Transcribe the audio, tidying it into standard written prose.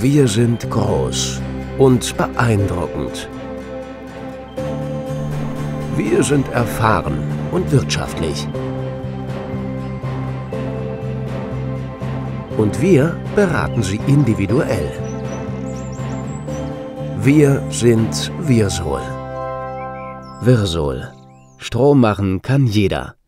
Wir sind groß und beeindruckend. Wir sind erfahren und wirtschaftlich. Und wir beraten Sie individuell. Wir sind Wirsol. Wirsol. Strom machen kann jeder.